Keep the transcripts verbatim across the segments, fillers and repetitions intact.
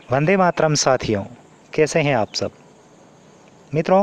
वंदे मातरम साथियों, कैसे हैं आप सब। मित्रों,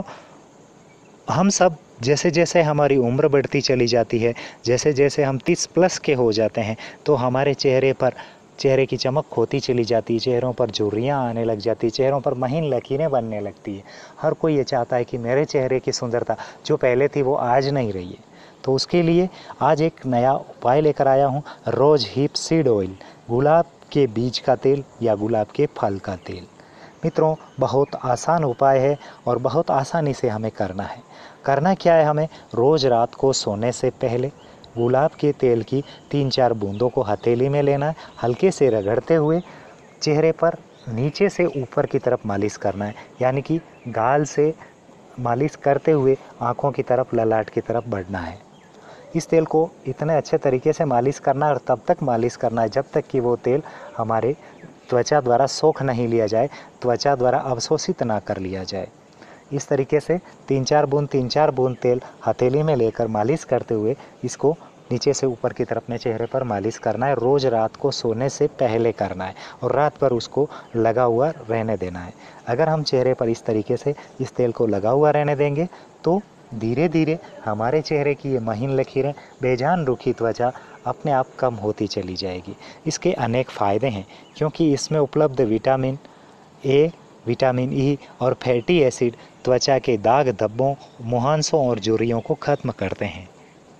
हम सब जैसे जैसे हमारी उम्र बढ़ती चली जाती है, जैसे जैसे हम तीस प्लस के हो जाते हैं, तो हमारे चेहरे पर चेहरे की चमक खोती चली जाती है, चेहरों पर झुर्रियाँ आने लग जाती है, चेहरों पर महीन लकीरें बनने लगती है। हर कोई ये चाहता है कि मेरे चेहरे की सुंदरता जो पहले थी वो आज नहीं रही है। तो उसके लिए आज एक नया उपाय लेकर आया हूँ, रोज हिप सीड ऑयल, गुलाब के बीज का तेल या गुलाब के फल का तेल। मित्रों, बहुत आसान उपाय है और बहुत आसानी से हमें करना है। करना क्या है, हमें रोज़ रात को सोने से पहले गुलाब के तेल की तीन चार बूंदों को हथेली में लेना है, हल्के से रगड़ते हुए चेहरे पर नीचे से ऊपर की तरफ मालिश करना है, यानी कि गाल से मालिश करते हुए आँखों की तरफ, ललाट की तरफ बढ़ना है। इस तेल को इतने अच्छे तरीके से मालिश करना है और तब तक मालिश करना है जब तक कि वो तेल हमारे त्वचा द्वारा सोख नहीं लिया जाए, त्वचा द्वारा अवशोषित ना कर लिया जाए। इस तरीके से तीन चार बूंद तीन चार बूंद तेल हथेली में लेकर मालिश करते हुए इसको नीचे से ऊपर की तरफ में चेहरे पर मालिश करना है। रोज़ रात को सोने से पहले करना है और रात भर उसको लगा हुआ रहने देना है। अगर हम चेहरे पर इस तरीके से इस तेल को लगा हुआ रहने देंगे तो धीरे धीरे हमारे चेहरे की ये महीन लकीरें, बेजान रूखी त्वचा अपने आप कम होती चली जाएगी। इसके अनेक फ़ायदे हैं क्योंकि इसमें उपलब्ध विटामिन ए, विटामिन ई और फैटी एसिड त्वचा के दाग धब्बों, मुहांसों और झुर्रियों को खत्म करते हैं।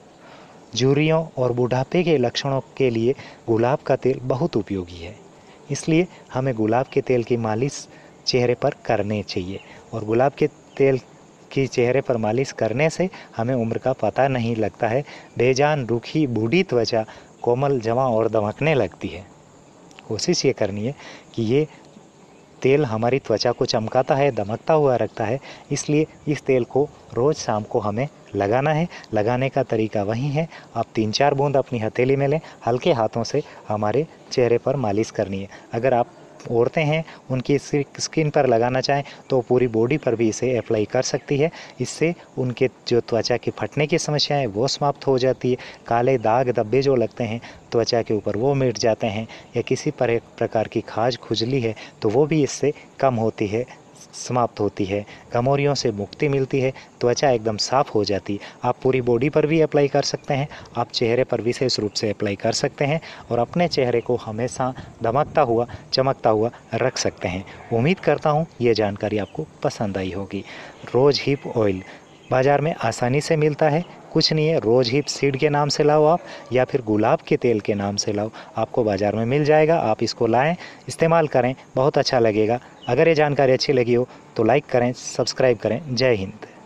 झुर्रियों और बुढ़ापे के लक्षणों के लिए गुलाब का तेल बहुत उपयोगी है, इसलिए हमें गुलाब के तेल की मालिश चेहरे पर करनी चाहिए। और गुलाब के तेल की चेहरे पर मालिश करने से हमें उम्र का पता नहीं लगता है। बेजान रूखी बूढ़ी त्वचा कोमल, जवां और दमकने लगती है। कोशिश ये करनी है कि ये तेल हमारी त्वचा को चमकाता है, दमकता हुआ रखता है, इसलिए इस तेल को रोज़ शाम को हमें लगाना है। लगाने का तरीका वही है, आप तीन चार बूंद अपनी हथेली में लें, हल्के हाथों से हमारे चेहरे पर मालिश करनी है। अगर आप औरतें हैं, उनकी स्किन पर लगाना चाहें तो पूरी बॉडी पर भी इसे अप्लाई कर सकती है। इससे उनके जो त्वचा की फटने की समस्या है वो समाप्त हो जाती है। काले दाग धब्बे जो लगते हैं त्वचा के ऊपर वो मिट जाते हैं, या किसी पर प्रकार की खाज खुजली है तो वो भी इससे कम होती है, समाप्त होती है। घमौरियों से मुक्ति मिलती है, त्वचा एकदम साफ़ हो जाती है। आप पूरी बॉडी पर भी अप्लाई कर सकते हैं, आप चेहरे पर विशेष रूप से अप्लाई कर सकते हैं और अपने चेहरे को हमेशा दमकता हुआ, चमकता हुआ रख सकते हैं। उम्मीद करता हूँ ये जानकारी आपको पसंद आई होगी। रोज हिप ऑयल बाज़ार में आसानी से मिलता है, कुछ नहीं है, रोज हिप सीड के नाम से लाओ आप, या फिर गुलाब के तेल के नाम से लाओ, आपको बाज़ार में मिल जाएगा। आप इसको लाएं, इस्तेमाल करें, बहुत अच्छा लगेगा। अगर ये जानकारी अच्छी लगी हो तो लाइक करें, सब्सक्राइब करें। जय हिंद।